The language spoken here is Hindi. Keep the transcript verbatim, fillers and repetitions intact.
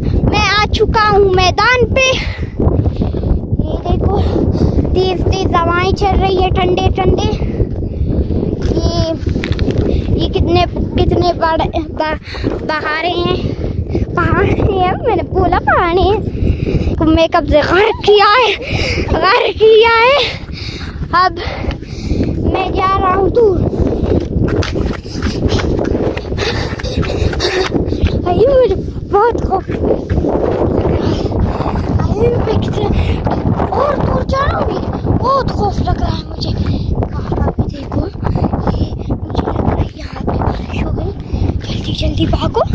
मैं आ चुका हूँ मैदान पे। ये देखो तेज तेज हवाएं चल रही है, ठंडे ठंडे। ये ये कितने कितने बड़े पहाड़े हैं, पहाड़ हैं, मैंने बोला पहाड़ हैं। मैं कब से गर्क किया है, गर्क किया है। अब मैं जा रहा हूँ दूर। मुझे बहुत खौफ, और दूर जा रहा हूँ, बहुत खौफ लग रहा है मुझे। वहाँ पे देखो, ये मुझे लग रहा है यहाँ पे बारिश हो गई। जल्दी जल्दी भागो,